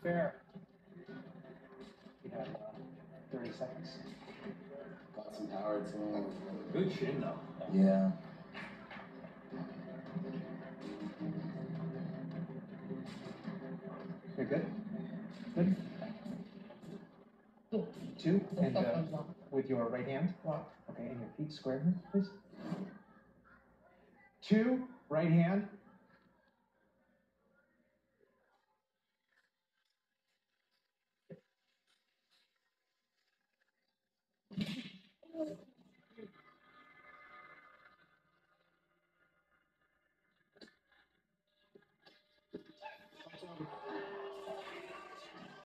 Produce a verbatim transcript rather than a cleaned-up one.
Fair. You have uh, thirty seconds. Got some power to him. Good shin though. Yeah. You're good? Good? Two, and uh, with your right hand. Okay, and your feet square here, please. Two, right hand.